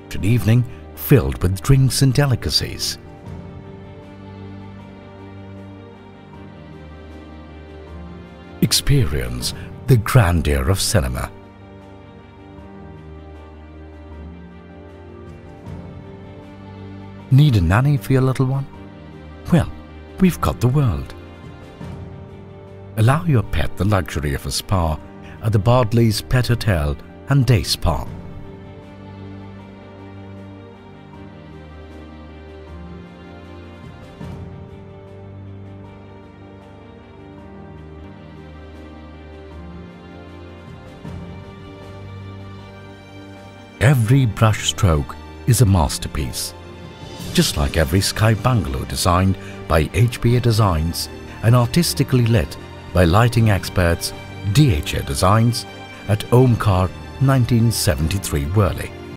an evening filled with drinks and delicacies. Experience the grandeur of cinema. Need a nanny for your little one? Well, we've got the world. Allow your pet the luxury of a spa at the Bardley's Pet Hotel and Day Spa. Every brush stroke is a masterpiece. Just like every sky bungalow designed by HBA Designs and artistically lit by lighting experts DHA Designs at Omkar 1973 Worli.